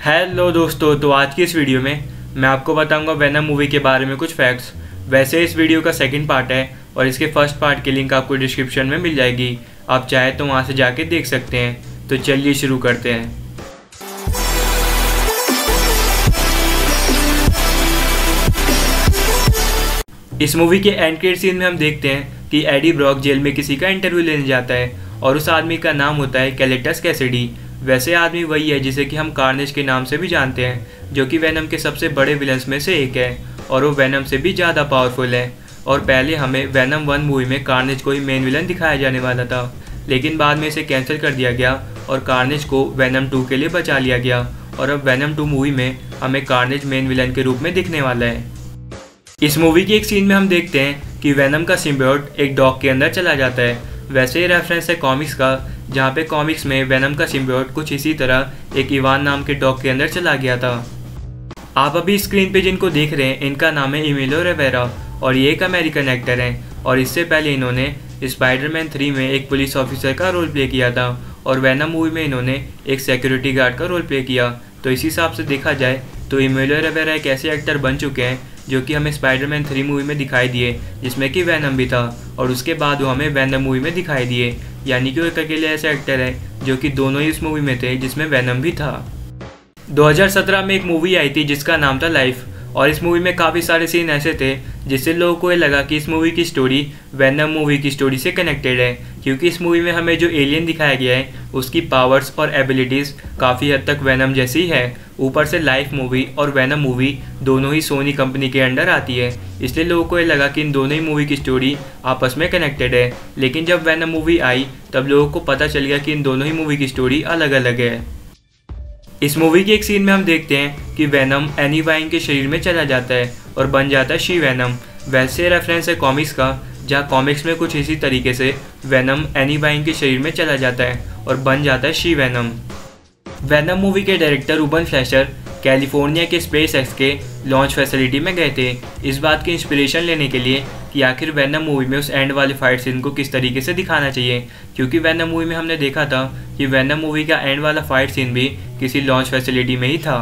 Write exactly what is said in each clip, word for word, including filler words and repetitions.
Hello दोस्तों, तो आज की इस वीडियो में मैं आपको बताऊंगा वेनम मूवी के बारे में कुछ फैक्ट्स। वैसे इस वीडियो का सेकंड पार्ट है और इसके फर्स्ट पार्ट की लिंक आपको डिस्क्रिप्शन में मिल जाएगी। आप चाहे तो वहां से जाके देख सकते हैं। तो चलिए शुरू करते हैं। इस मूवी के एंड क्रेडिट सीन में हम देखते हैं कि एडी ब्रॉक जेल में किसी का इंटरव्यू लेने जाता है और उस आदमी का नाम होता है कैलेटस कैसिडी। वैसे आदमी वही है जिसे कि हम कार्नेज के नाम से भी जानते हैं, जो कि वेनम के सबसे बड़े विलन्स में से एक है और वो वेनम से भी ज़्यादा पावरफुल है। और पहले हमें वेनम वन मूवी में कार्नेज को ही मेन विलन दिखाया जाने वाला था, लेकिन बाद में इसे कैंसिल कर दिया गया और कार्नेज को वेनम टू के लिए बचा लिया गया। और अब वेनम टू मूवी में हमें कार्नेज मेन विलन के रूप में दिखने वाला है। इस मूवी की एक सीन में हम देखते हैं कि वेनम का सिम्बियोट एक डॉग के अंदर चला जाता है। वैसे ही रेफरेंस है कॉमिक्स का, जहाँ पे कॉमिक्स में वेनम का सिम्बियोट कुछ इसी तरह एक इवान नाम के डॉग के अंदर चला गया था। आप अभी स्क्रीन पे जिनको देख रहे हैं इनका नाम है एमिलियो रिवेरा और ये एक अमेरिकन एक्टर हैं और इससे पहले इन्होंने स्पाइडरमैन थ्री में एक पुलिस ऑफिसर का रोल प्ले किया था और वेनम मूवी में इन्होंने एक सिक्योरिटी गार्ड का रोल प्ले किया। तो इस हिसाब से देखा जाए तो एमिलियो रिवेरा एक ऐसे एक्टर बन चुके हैं जो कि हमें स्पाइडरमैन थ्री मूवी में दिखाई दिए, जिसमें कि वेनम भी था, और उसके बाद वो हमें वेनम मूवी में दिखाई दिए। यानी कि वो एक अकेले ऐसे एक्टर है जो कि दोनों ही इस मूवी में थे जिसमें वेनम भी था। दो हज़ार सत्रह में एक मूवी आई थी जिसका नाम था लाइफ, और इस मूवी में काफ़ी सारे सीन ऐसे थे जिससे लोगों को ये लगा कि इस मूवी की स्टोरी वेनम मूवी की स्टोरी से कनेक्टेड है, क्योंकि इस मूवी में हमें जो एलियन दिखाया गया है उसकी पावर्स और एबिलिटीज़ काफ़ी हद तक वेनम जैसी है। ऊपर से लाइफ मूवी और वेनम मूवी दोनों ही सोनी कंपनी के अंडर आती है, इसलिए लोगों को ये लगा कि इन दोनों ही मूवी की स्टोरी आपस में कनेक्टेड है। लेकिन जब वेनम मूवी आई तब लोगों को पता चल गया कि इन दोनों ही मूवी की स्टोरी अलग अलग है। इस मूवी के एक सीन में हम देखते हैं कि वेनम एनी वाइन के शरीर में चला जाता है और बन जाता है शी वेनम। वैसे रेफरेंस है कॉमिक्स का, जहाँ कॉमिक्स में कुछ इसी तरीके से वेनम एनी वाइन के शरीर में चला जाता है और बन जाता है शी वेनम। वेनम मूवी के डायरेक्टर रूबन फ्लेशर कैलिफोर्निया के स्पेस एक्स के लॉन्च फैसिलिटी में गए थे इस बात की इंस्पिरेशन लेने के लिए कि आखिर वेनम मूवी में उस एंड वाले फाइट सीन को किस तरीके से दिखाना चाहिए, क्योंकि वेनम मूवी में हमने देखा था कि वेनम मूवी का एंड वाला फाइट सीन भी किसी लॉन्च फैसिलिटी में ही था।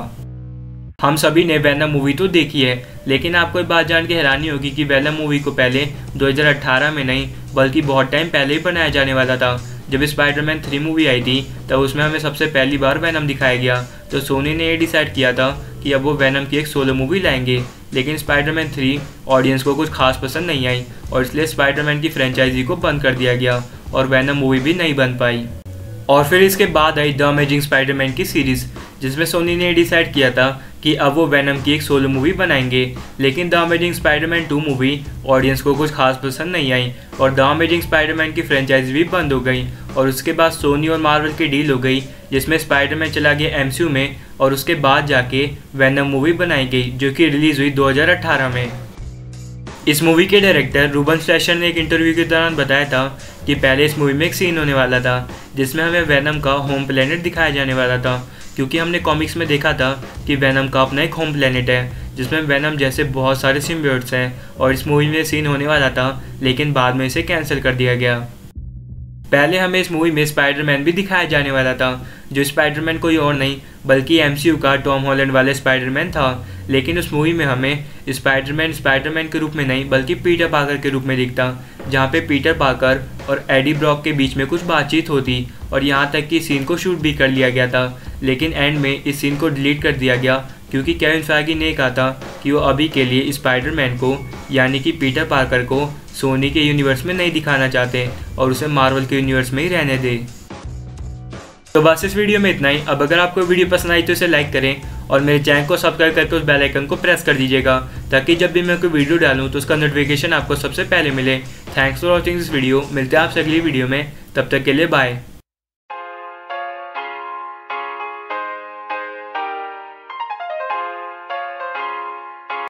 हम सभी ने वेनम मूवी तो देखी है, लेकिन आपको एक बात जान के हैरानी होगी कि वेनम मूवी को पहले दो हज़ार अठारह में नहीं बल्कि बहुत टाइम पहले ही बनाया जाने वाला था। जब स्पाइडरमैन थ्री मूवी आई थी तब उसमें हमें सबसे पहली बार वेनम दिखाया गया, तो सोनी ने ये डिसाइड किया था कि अब वो वेनम की एक सोलो मूवी लाएंगे। लेकिन स्पाइडरमैन थ्री ऑडियंस को कुछ खास पसंद नहीं आई और इसलिए स्पाइडरमैन की फ्रेंचाइजी को बंद कर दिया गया और वेनम मूवी भी नहीं बन पाई। और फिर इसके बाद आई द अमेजिंग स्पाइडरमैन की सीरीज़, जिसमें सोनी ने डिसाइड किया था कि अब वो वेनम की एक सोलो मूवी बनाएंगे। लेकिन the amazing Spiderman two movie audience को कुछ खास पसंद नहीं आई और द अमेजिंग स्पाइडरमैन की फ्रेंचाइजी भी बंद हो गई। और उसके बाद सोनी और मार्वल की डील हो गई जिसमें स्पाइडरमैन चला गया एमसीयू में और उसके बाद जाके वेनम मूवी बनाई गई जो कि रिलीज़ हुई दो हज़ार अठारह में। इस मूवी के डायरेक्टर रूबन फ्लेशर ने एक इंटरव्यू के दौरान बताया था कि पहले इस मूवी में एक सीन होने वाला था जिसमें हमें वेनम का होम प्लेनेट दिखाया जाने वाला था, क्योंकि हमने कॉमिक्स में देखा था कि वेनम का अपना एक होम प्लेनेट है जिसमें वेनम जैसे बहुत सारे सिम्बियोट्स हैं। और इस मूवी में सीन होने वाला था लेकिन बाद में इसे कैंसिल कर दिया गया। पहले हमें इस मूवी में स्पाइडरमैन भी दिखाया जाने वाला था, जो स्पाइडरमैन कोई और नहीं बल्कि एमसीयू का टॉम हॉलैंड वाले स्पाइडरमैन था। लेकिन उस मूवी में हमें स्पाइडरमैन स्पाइडरमैन के रूप में नहीं बल्कि पीटर पार्कर के रूप में दिखता, जहाँ पे पीटर पार्कर और एडी ब्रॉक के बीच में कुछ बातचीत होती और यहाँ तक कि सीन को शूट भी कर लिया गया था। लेकिन एंड में इस सीन को डिलीट कर दिया गया क्योंकि केविन फेगी ने कहा था कि वो अभी के लिए स्पाइडरमैन को यानी कि पीटर पार्कर को सोनी के यूनिवर्स में नहीं दिखाना चाहते और उसे मार्वल के यूनिवर्स में ही रहने दे। तो बस इस वीडियो में इतना ही। अब अगर आपको वीडियो पसंद आई तो इसे लाइक करें और मेरे चैनल को सब्सक्राइब करके उस बेल आइकन को प्रेस कर दीजिएगा ताकि जब भी मैं कोई वीडियो डालूं तो उसका नोटिफिकेशन आपको सबसे पहले मिले। Thanks for watching this video. मिलते हैं आपसे अगली वीडियो में, तब तक के लिए बाय।